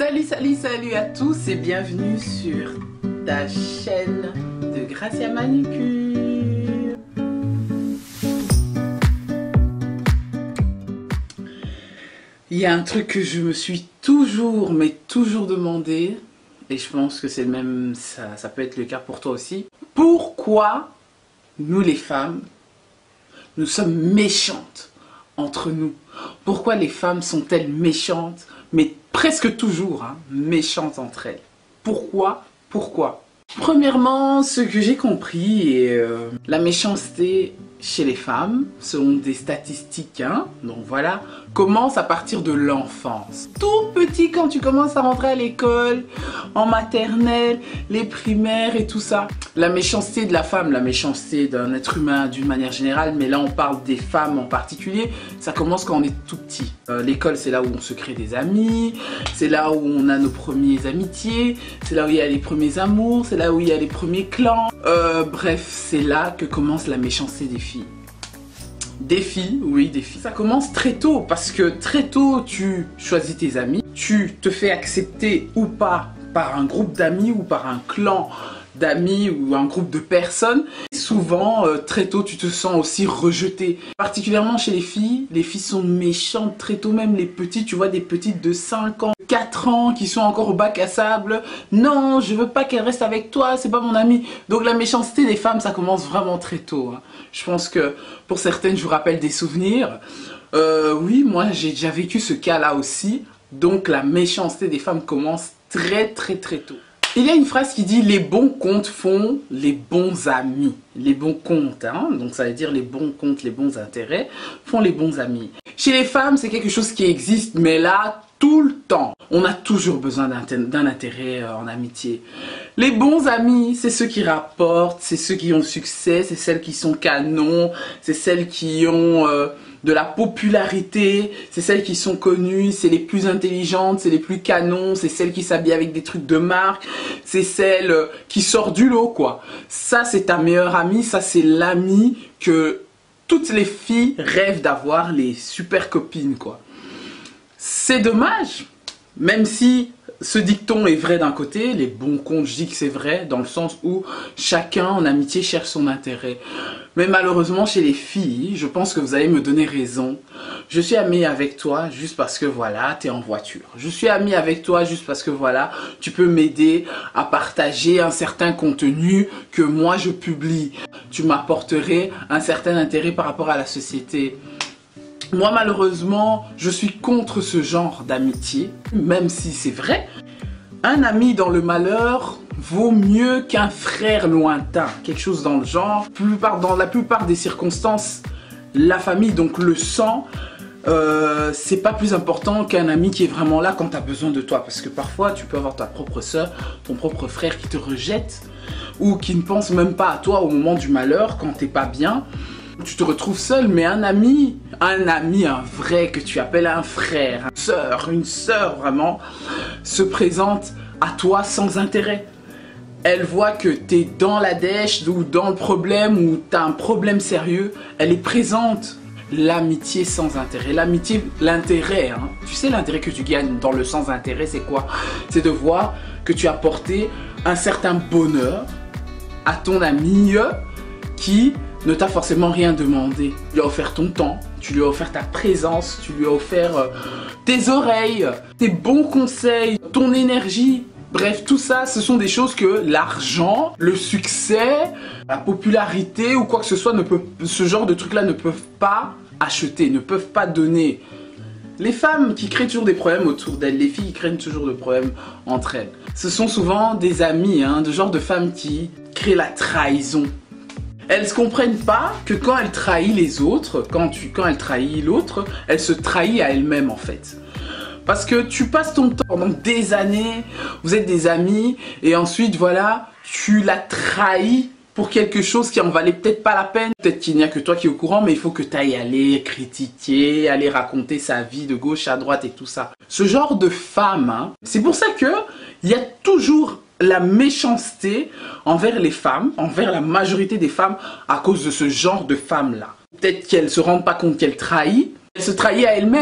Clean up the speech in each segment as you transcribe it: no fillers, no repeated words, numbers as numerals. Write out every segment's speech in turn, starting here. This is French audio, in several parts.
Salut, salut, salut à tous et bienvenue sur ta chaîne de Gracia Manucure. Il y a un truc que je me suis toujours demandé, et je pense que c'est le même, ça peut être le cas pour toi aussi. Pourquoi nous les femmes, nous sommes méchantes entre nous? Pourquoi les femmes sont-elles méchantes, mais presque toujours méchantes entre elles? Pourquoi? Premièrement, ce que j'ai compris, et la méchanceté chez les femmes, selon des statistiques, donc voilà, commence à partir de l'enfance. Tout petit, quand tu commences à rentrer à l'école, en maternelle, les primaires et tout ça. La méchanceté de la femme, la méchanceté d'un être humain d'une manière générale, mais là on parle des femmes en particulier, ça commence quand on est tout petit. L'école, c'est là où on se crée des amis, c'est là où on a nos premiers amitiés, c'est là où il y a les premiers amours, c'est là où il y a les premiers clans. Bref, c'est là que commence la méchanceté des filles. Des filles, oui, des filles. Ça commence très tôt parce que très tôt, tu choisis tes amis, tu te fais accepter ou pas par un groupe d'amis ou par un clan d'amis ou un groupe de personnes. Et souvent, très tôt, tu te sens aussi rejeté. Particulièrement chez les filles sont méchantes très tôt, même les petites. Tu vois des petites de 5 ans, 4 ans qui sont encore au bac à sable. Non, je veux pas qu'elle reste avec toi, c'est pas mon amie. Donc la méchanceté des femmes, ça commence vraiment très tôt. Je pense que pour certaines, je vous rappelle des souvenirs. Oui, moi j'ai déjà vécu ce cas-là aussi. Donc la méchanceté des femmes commence très tôt. Il y a une phrase qui dit « Les bons comptes font les bons amis ». Les bons comptes, donc ça veut dire les bons comptes, les bons intérêts, font les bons amis. Chez les femmes, c'est quelque chose qui existe, mais là, tout le temps. On a toujours besoin d'un intérêt en amitié. Les bons amis, c'est ceux qui rapportent, c'est ceux qui ont le succès, c'est celles qui sont canons, c'est celles qui ont de la popularité, c'est celles qui sont connues, c'est les plus intelligentes, c'est les plus canons, c'est celles qui s'habillent avec des trucs de marque, c'est celles qui sortent du lot, quoi. Ça, c'est ta meilleure amie, ça, c'est l'amie que toutes les filles rêvent d'avoir, les super copines, quoi. C'est dommage, même si ce dicton est vrai d'un côté, les bons comptes, je dis que c'est vrai, dans le sens où chacun en amitié cherche son intérêt. Mais malheureusement, chez les filles, je pense que vous allez me donner raison. Je suis amie avec toi juste parce que voilà, tu es en voiture. Je suis amie avec toi juste parce que voilà, tu peux m'aider à partager un certain contenu que moi je publie. Tu m'apporterais un certain intérêt par rapport à la société. Moi, malheureusement, je suis contre ce genre d'amitié, même si c'est vrai. Un ami dans le malheur vaut mieux qu'un frère lointain, quelque chose dans le genre. Dans la plupart des circonstances, la famille, donc le sang, c'est pas plus important qu'un ami qui est vraiment là quand tu as besoin de toi. Parce que parfois, tu peux avoir ta propre soeur, ton propre frère qui te rejette ou qui ne pense même pas à toi au moment du malheur, quand t'es pas bien. Tu te retrouves seul, mais un ami, un vrai que tu appelles un frère, une sœur vraiment, se présente à toi sans intérêt. Elle voit que tu es dans la dèche ou dans le problème ou tu as un problème sérieux, elle est présente. L'amitié sans intérêt, l'amitié, l'intérêt, tu sais l'intérêt que tu gagnes dans le sans intérêt, c'est quoi? C'est de voir que tu as apporté un certain bonheur à ton ami qui ne t'a forcément rien demandé. Tu lui as offert ton temps, tu lui as offert ta présence, tu lui as offert tes oreilles, tes bons conseils, ton énergie. Bref, tout ça, ce sont des choses que l'argent, le succès, la popularité ou quoi que ce soit, ce genre de trucs-là ne peuvent pas acheter, ne peuvent pas donner. Les femmes qui créent toujours des problèmes autour d'elles, les filles qui créent toujours des problèmes entre elles, ce sont souvent des amies, de genre de femmes qui créent la trahison. Elles ne comprennent pas que quand elle trahit les autres, quand elle trahit l'autre, elle se trahit à elle-même en fait. Parce que tu passes ton temps pendant des années, vous êtes des amis, et ensuite voilà, tu la trahis pour quelque chose qui en valait peut-être pas la peine. Peut-être qu'il n'y a que toi qui es au courant, mais il faut que tu ailles aller critiquer, aller raconter sa vie de gauche à droite et tout ça. Ce genre de femme, c'est pour ça que il y a toujours la méchanceté envers les femmes, envers la majorité des femmes à cause de ce genre de femmes-là. Peut-être qu'elles ne se rendent pas compte qu'elles trahissent, elles se trahissent à elles-mêmes.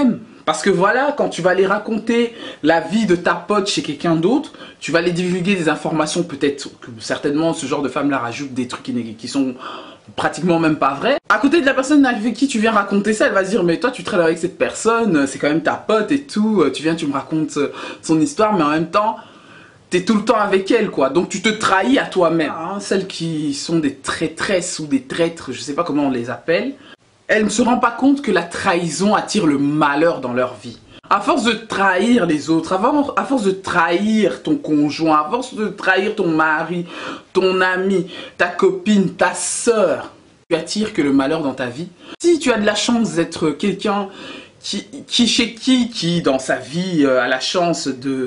Parce que voilà, quand tu vas aller raconter la vie de ta pote chez quelqu'un d'autre, tu vas aller divulguer des informations, peut-être que certainement ce genre de femme-là rajoute des trucs qui sont pratiquement même pas vrais. À côté de la personne avec qui tu viens raconter ça, elle va se dire mais toi tu traînes avec cette personne, c'est quand même ta pote et tout, tu me racontes son histoire, mais en même temps t'es tout le temps avec elle quoi, donc tu te trahis à toi-même. Celles qui sont des traîtresses ou des traîtres, je sais pas comment on les appelle, elles ne se rendent pas compte que la trahison attire le malheur dans leur vie. À force de trahir les autres, à force de trahir ton conjoint, à force de trahir ton mari, ton ami, ta copine, ta sœur, tu attires que le malheur dans ta vie. Si tu as de la chance d'être quelqu'un qui dans sa vie a la chance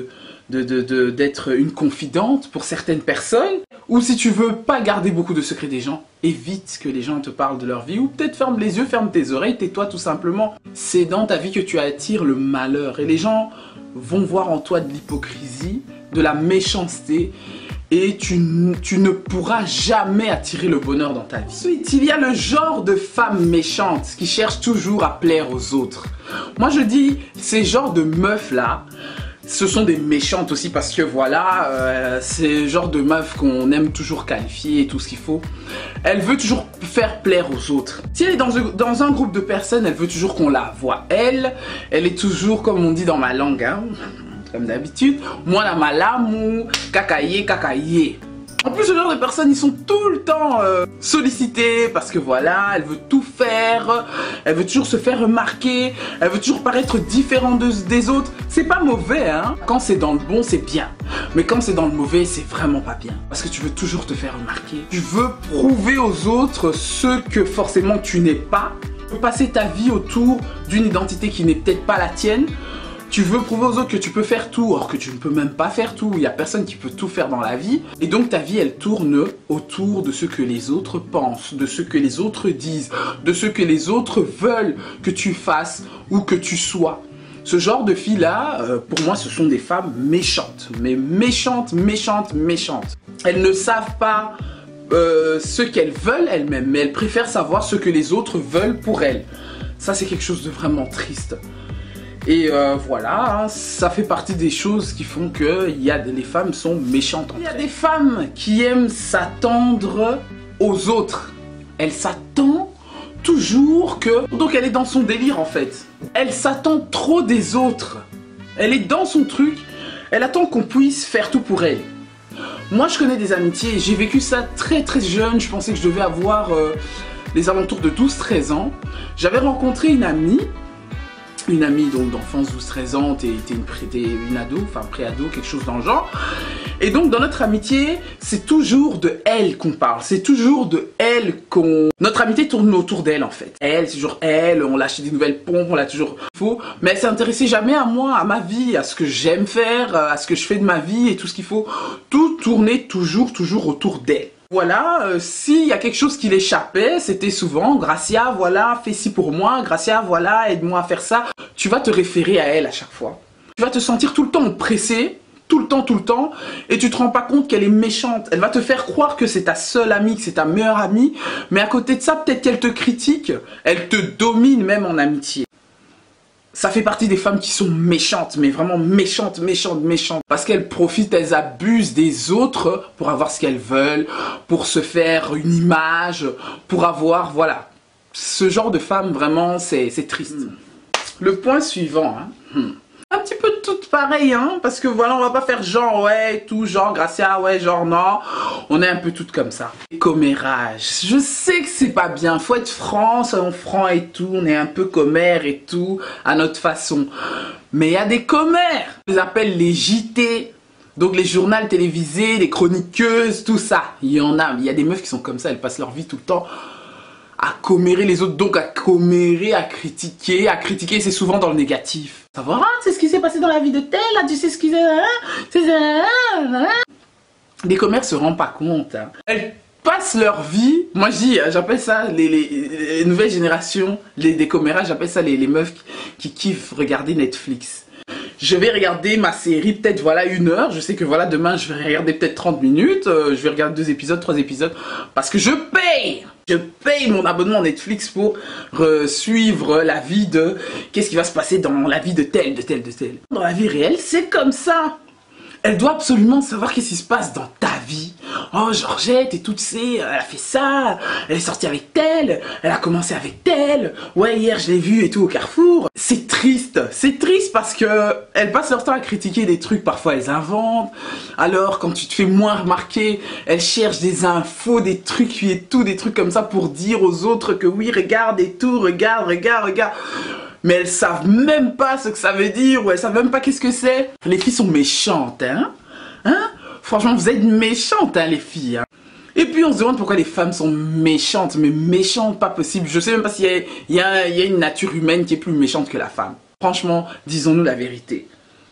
d'être une confidente pour certaines personnes, ou si tu veux pas garder beaucoup de secrets des gens, évite que les gens te parlent de leur vie, ou peut-être ferme les yeux, ferme tes oreilles, tais-toi tout simplement. C'est dans ta vie que tu attires le malheur, et les gens vont voir en toi de l'hypocrisie, de la méchanceté, et tu ne pourras jamais attirer le bonheur dans ta vie. Ensuite, il y a le genre de femmes méchantes qui cherchent toujours à plaire aux autres. Moi je dis, ces genres de meufs là, ce sont des méchantes aussi parce que voilà, c'est le genre de meuf qu'on aime toujours qualifier et tout ce qu'il faut. Elle veut toujours faire plaire aux autres. Si elle est dans un groupe de personnes, elle veut toujours qu'on la voit. Elle est toujours, comme on dit dans ma langue, hein, comme d'habitude, moi la malamu, kakaye, kakaye. En plus, ce genre de personnes, ils sont tout le temps sollicités parce que voilà, elle veut tout faire, elle veut toujours se faire remarquer, elle veut toujours paraître différente des autres. C'est pas mauvais, hein. Quand c'est dans le bon, c'est bien. Mais quand c'est dans le mauvais, c'est vraiment pas bien. Parce que tu veux toujours te faire remarquer. Tu veux prouver aux autres ce que forcément tu n'es pas. Tu veux passer ta vie autour d'une identité qui n'est peut-être pas la tienne. Tu veux prouver aux autres que tu peux faire tout, or que tu ne peux même pas faire tout. Il n'y a personne qui peut tout faire dans la vie. Et donc ta vie, elle tourne autour de ce que les autres pensent, de ce que les autres disent, de ce que les autres veulent que tu fasses ou que tu sois. Ce genre de filles-là, pour moi, ce sont des femmes méchantes. Mais méchantes, méchantes, méchantes. Elles ne savent pas ce qu'elles veulent elles-mêmes, mais elles préfèrent savoir ce que les autres veulent pour elles. Ça, c'est quelque chose de vraiment triste. Et voilà, hein, ça fait partie des choses qui font que les femmes sont méchantes. Il y a des femmes qui aiment s'attendre aux autres. Elle s'attend toujours que... Donc elle est dans son délire en fait. Elle s'attend trop des autres. Elle est dans son truc. Elle attend qu'on puisse faire tout pour elle. Moi je connais des amitiés. J'ai vécu ça très très jeune. Je pensais que je devais avoir les alentours de 12-13 ans. J'avais rencontré une amie donc d'enfance 12-13 ans, t'es une ado, enfin pré-ado, quelque chose dans le genre. Et donc dans notre amitié, c'est toujours de elle qu'on parle, c'est toujours de elle qu'on... Notre amitié tourne autour d'elle en fait. Elle, c'est toujours elle, on l'a acheté des nouvelles pompes, on l'a toujours faux. Mais elle s'est intéressée jamais à moi, à ma vie, à ce que j'aime faire, à ce que je fais de ma vie et tout ce qu'il faut. Tout tournait toujours autour d'elle. Voilà, s'il y a quelque chose qui l'échappait, c'était souvent Gracia, voilà, fais ci pour moi, Gracia, voilà, aide-moi à faire ça. Tu vas te référer à elle à chaque fois. Tu vas te sentir tout le temps oppressé, tout le temps, et tu te rends pas compte qu'elle est méchante. Elle va te faire croire que c'est ta seule amie, que c'est ta meilleure amie, mais à côté de ça, peut-être qu'elle te critique, elle te domine même en amitié. Ça fait partie des femmes qui sont méchantes, mais vraiment méchantes. Parce qu'elles profitent, elles abusent des autres pour avoir ce qu'elles veulent, pour se faire une image, pour avoir, voilà. Ce genre de femmes, vraiment, c'est triste. Le point suivant, hein. Un petit peu toutes pareilles, hein, parce que voilà, on va pas faire genre, ouais, tout, genre, Gracia, ouais, genre, non. On est un peu toutes comme ça. Les commérages. Je sais que c'est pas bien, faut être franc, soyons francs et tout, on est un peu commères et tout, à notre façon. Mais il y a des commères. On les appelle les JT. Donc les journaux télévisés, les chroniqueuses, tout ça. Il y en a, il y a des meufs qui sont comme ça, elles passent leur vie tout le temps à commérer les autres, donc à commérer, à critiquer c'est souvent dans le négatif. Savoir, ah, c'est ce qui s'est passé dans la vie de telle, là, tu sais ce qui Les commères se rendent pas compte, hein. Elles passent leur vie, moi je dis, j'appelle ça les nouvelles générations, des commérages, j'appelle ça les meufs qui kiffent regarder Netflix. je vais regarder ma série peut-être voilà 1 heure. Je sais que voilà demain je vais regarder peut-être 30 minutes. Je vais regarder 2 épisodes, 3 épisodes. Parce que je paye! Je paye mon abonnement Netflix pour suivre la vie de... Qu'est-ce qui va se passer dans la vie de tel. Dans la vie réelle, c'est comme ça. Elle doit absolument savoir qu'est-ce qui se passe dans ta vie. Oh, Georgette, et tout, tu sais, elle a fait ça, elle est sortie avec tel, elle a commencé avec tel. Ouais, hier, je l'ai vue et tout au Carrefour. C'est triste parce que elles passent leur temps à critiquer des trucs, parfois elles inventent. Alors, quand tu te fais moins remarquer, elles cherchent des infos, des trucs et tout, des trucs comme ça pour dire aux autres que oui, regarde et tout, regarde. Mais elles savent même pas ce que ça veut dire, ou elles savent même pas qu'est-ce que c'est. Les filles sont méchantes, hein? Franchement, vous êtes méchantes, hein, les filles. Hein? Et puis, on se demande pourquoi les femmes sont méchantes, mais méchantes, pas possible. Je sais même pas s'il y a une nature humaine qui est plus méchante que la femme. Franchement, disons-nous la vérité.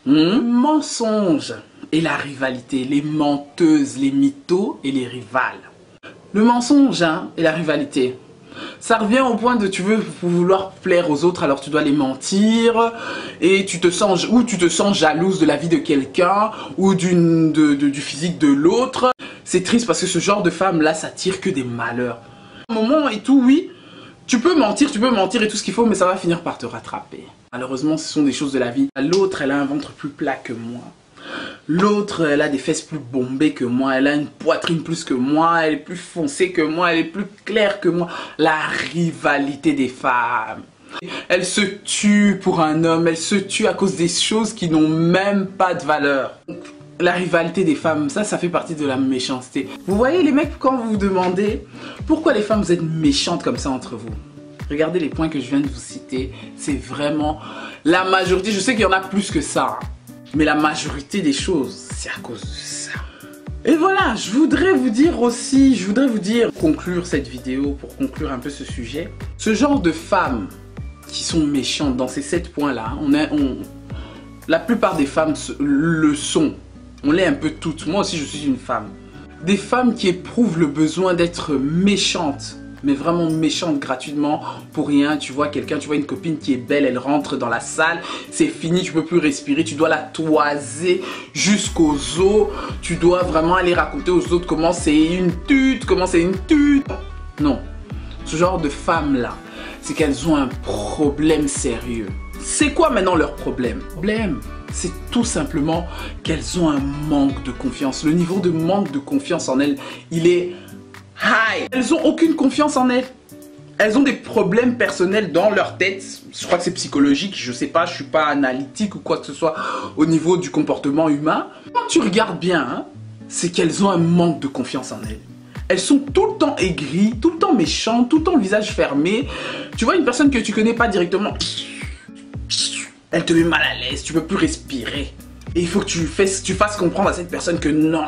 Mensonge et la rivalité, les menteuses, les mythos et les rivales. Le mensonge, hein, et la rivalité. Ça revient au point de tu veux vouloir plaire aux autres, alors tu dois les mentir et tu te sens jalouse de la vie de quelqu'un ou du physique de l'autre. C'est triste parce que ce genre de femme là, ça tire que des malheurs. À un moment et tout, oui, tu peux mentir et tout ce qu'il faut, mais ça va finir par te rattraper. Malheureusement, ce sont des choses de la vie. L'autre, elle a un ventre plus plat que moi. L'autre, elle a des fesses plus bombées que moi, elle a une poitrine plus que moi, elle est plus foncée que moi, elle est plus claire que moi. La rivalité des femmes. Elle se tue pour un homme, elle se tue à cause des choses qui n'ont même pas de valeur. La rivalité des femmes, ça fait partie de la méchanceté. Vous voyez les mecs, quand vous vous demandez pourquoi les femmes vous êtes méchantes comme ça entre vous. Regardez les points que je viens de vous citer, c'est vraiment la majorité, je sais qu'il y en a plus que ça. Mais la majorité des choses, c'est à cause de ça. Et voilà, je voudrais vous dire, conclure cette vidéo, pour conclure un peu ce sujet. Ce genre de femmes qui sont méchantes dans ces 7 points-là, la plupart des femmes le sont. On l'est un peu toutes. Moi aussi, je suis une femme. Des femmes qui éprouvent le besoin d'être méchantes. Mais vraiment méchante gratuitement pour rien. Tu vois quelqu'un, tu vois une copine qui est belle, elle rentre dans la salle, c'est fini, tu peux plus respirer, tu dois la toiser jusqu'aux os. Tu dois vraiment aller raconter aux autres comment c'est une tute, Non, ce genre de femmes là, c'est qu'elles ont un problème sérieux. C'est quoi maintenant leur problème? Le problème, c'est tout simplement qu'elles ont un manque de confiance. Le niveau de manque de confiance en elles, il est high. Elles ont aucune confiance en elles. Elles ont des problèmes personnels dans leur tête. Je crois que c'est psychologique, je sais pas, je suis pas analytique ou quoi que ce soit au niveau du comportement humain. Quand tu regardes bien, hein, c'est qu'elles ont un manque de confiance en elles. Elles sont tout le temps aigries, tout le temps méchantes, tout le temps le visage fermé. Tu vois une personne que tu connais pas directement, elle te met mal à l'aise, tu peux plus respirer. Et il faut que tu fasses comprendre à cette personne que non,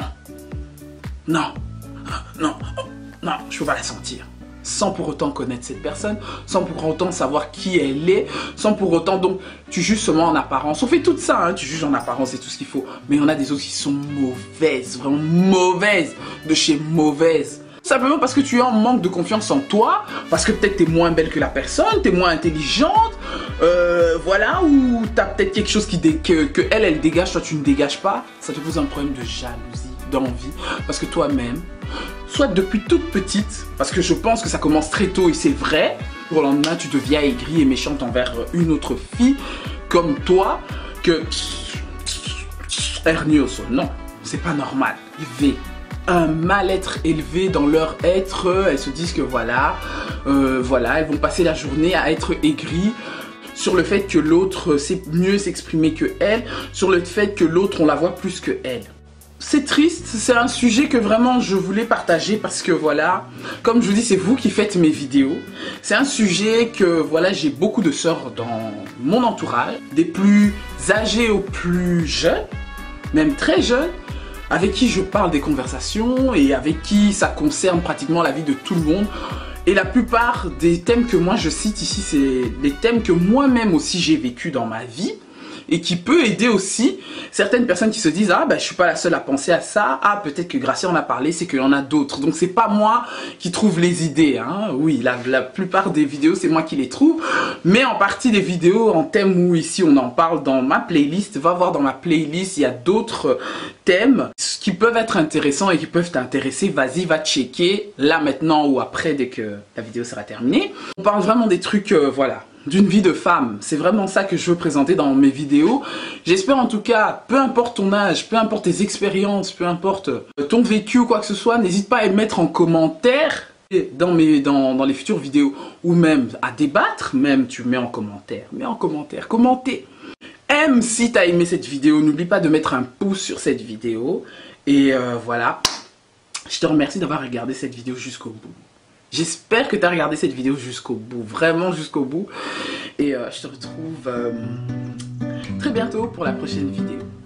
je peux pas la sentir. Sans pour autant connaître cette personne, sans pour autant savoir qui elle est, sans pour autant, donc, tu juges seulement en apparence. On fait tout ça, hein, tu juges en apparence, c'est tout ce qu'il faut. Mais il y en a des autres qui sont mauvaises, vraiment mauvaises, de chez mauvaises. Simplement parce que tu es en manque de confiance en toi, parce que peut-être tu es moins belle que la personne, tu es moins intelligente, voilà, ou tu as peut-être quelque chose que elle dégage, toi tu ne dégages pas. Ça te pose un problème de jalousie, d'envie, parce que toi-même, soit depuis toute petite, parce que je pense que ça commence très tôt et c'est vrai, au lendemain tu deviens aigrie et méchante envers une autre fille comme toi, que hernieuse. Non, c'est pas normal. Un mal-être élevé dans leur être, elles se disent que voilà, elles vont passer la journée à être aigries sur le fait que l'autre sait mieux s'exprimer que elle, sur le fait que l'autre on la voit plus que elle. C'est triste, c'est un sujet que vraiment je voulais partager parce que voilà, comme je vous dis, c'est vous qui faites mes vidéos. C'est un sujet que voilà, j'ai beaucoup de sœurs dans mon entourage, des plus âgées aux plus jeunes, même très jeunes, avec qui je parle des conversations et avec qui ça concerne pratiquement la vie de tout le monde. Et la plupart des thèmes que moi je cite ici, c'est des thèmes que moi-même aussi j'ai vécu dans ma vie. et qui peut aider aussi certaines personnes qui se disent ah ben je suis pas la seule à penser à ça, ah peut-être que Gracia en a parlé, c'est qu'il y en a d'autres. Donc c'est pas moi qui trouve les idées, hein. Oui, la plupart des vidéos c'est moi qui les trouve, mais en partie des vidéos en thème où ici on en parle dans ma playlist, va voir dans ma playlist, il y a d'autres thèmes qui peuvent être intéressants et qui peuvent t'intéresser. Vas-y, va checker là maintenant ou après dès que la vidéo sera terminée. On parle vraiment des trucs, voilà, d'une vie de femme. C'est vraiment ça que je veux présenter dans mes vidéos. J'espère en tout cas, peu importe ton âge, peu importe tes expériences, peu importe ton vécu ou quoi que ce soit, n'hésite pas à le mettre en commentaire dans les futures vidéos, ou même à débattre, même tu mets en commentaire, commentez. Aime si tu as aimé cette vidéo, n'oublie pas de mettre un pouce sur cette vidéo. Et voilà, je te remercie d'avoir regardé cette vidéo jusqu'au bout. J'espère que tu as regardé cette vidéo jusqu'au bout, vraiment jusqu'au bout. Et je te retrouve très bientôt pour la prochaine vidéo.